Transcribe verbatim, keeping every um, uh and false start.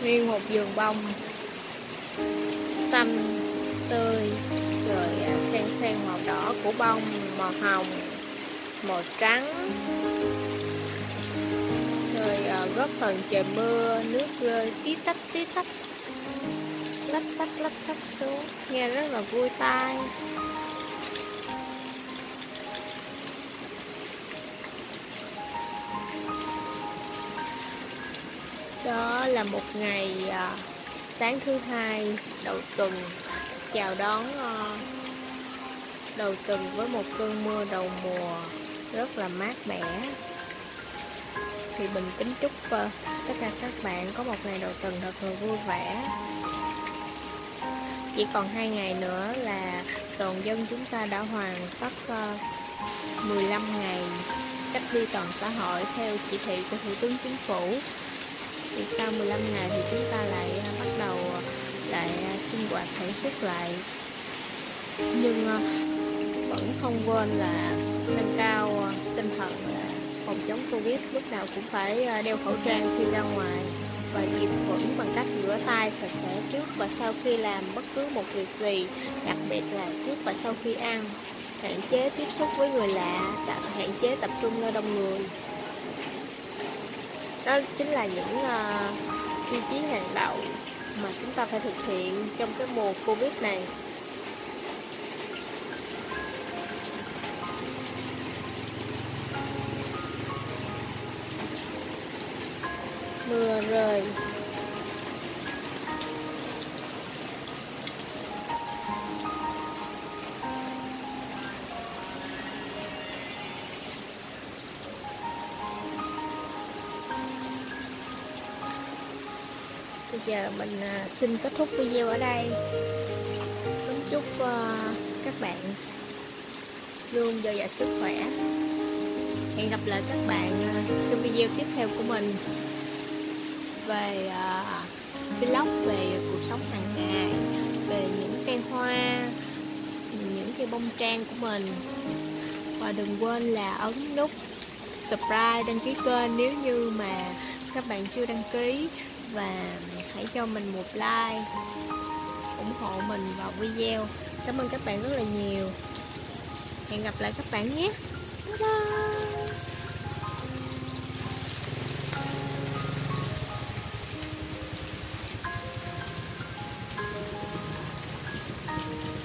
Nguyên một vườn bông xanh tươi, rồi xen xen màu đỏ của bông, màu hồng, màu trắng, rồi góp phần trời mưa, nước rơi tí tách tí tách, lách sách lách sách xuống, nghe rất là vui tai. Đó là một ngày à, sáng thứ hai đầu tuần, chào đón à, đầu tuần với một cơn mưa đầu mùa rất là mát mẻ. Thì mình kính chúc uh, tất cả các bạn có một ngày đầu tuần thật là vui vẻ. Chỉ còn hai ngày nữa là toàn dân chúng ta đã hoàn tất uh, mười lăm ngày cách ly toàn xã hội theo chỉ thị của Thủ tướng Chính phủ. Thì sau mười lăm ngày thì chúng ta lại uh, bắt đầu uh, lại uh, sinh hoạt sản xuất lại. Nhưng uh, vẫn không quên là nâng cao uh, tinh thần là phòng chống Covid, lúc nào cũng phải đeo khẩu trang khi ra ngoài và diệt khuẩn bằng cách rửa tay sạch sẽ trước và sau khi làm bất cứ một việc gì, đặc biệt là trước và sau khi ăn, hạn chế tiếp xúc với người lạ, hạn chế tập trung nơi đông người. Đó chính là những uh, tiêu chí hàng đầu mà chúng ta phải thực hiện trong cái mùa Covid này. Mưa rơi. Bây giờ mình xin kết thúc video ở đây. Kính chúc uh, các bạn luôn dồi dào sức khỏe. Hẹn gặp lại các bạn uh, trong video tiếp theo của mình về uh, vlog về cuộc sống hàng ngày, về những cây hoa, những cây bông trang của mình. Và đừng quên là ấn nút subscribe, đăng ký kênh nếu như mà các bạn chưa đăng ký, và hãy cho mình một like ủng hộ mình vào video. Cảm ơn các bạn rất là nhiều. Hẹn gặp lại các bạn nhé. Bye bye.